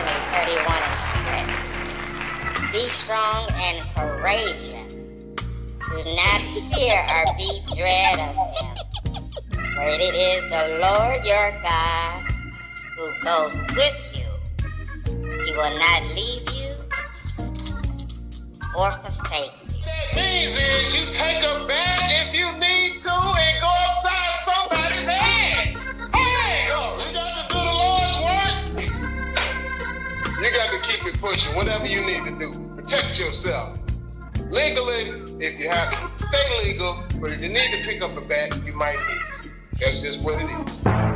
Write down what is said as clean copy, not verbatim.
Deuteronomy 31 and 6. Be strong and courageous. Do not fear or be dread of them. For it is the Lord your God who goes with you. He will not leave you or forsake you. What that means is you take a bag if you need to and go upside somebody's head. Hey, go. You got to do the Lord's work. You got to keep it pushing, whatever you need to do. Protect yourself. Legally, if you have to. Stay legal, but if you need to pick up a bat, you might need to. That's just what it is.